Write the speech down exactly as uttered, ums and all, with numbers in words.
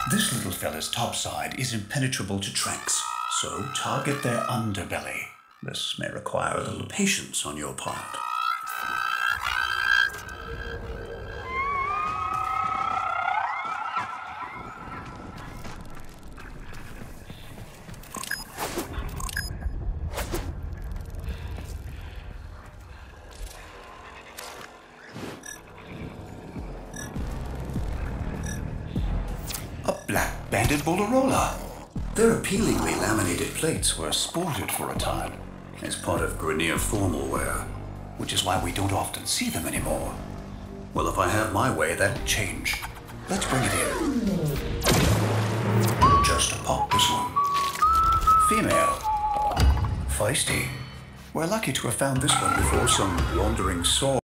This little fella's topside is impenetrable to tracks, so target their underbelly. This may require a little patience on your part. A black-banded Bolarola. Their appealingly laminated plates were sported for a time as part of Grineer formal wear, which is why we don't often see them anymore. Well, if I have my way, that'll change. Let's bring it in. Just to pop this one. Female. Feisty. We're lucky to have found this one before some wandering saw.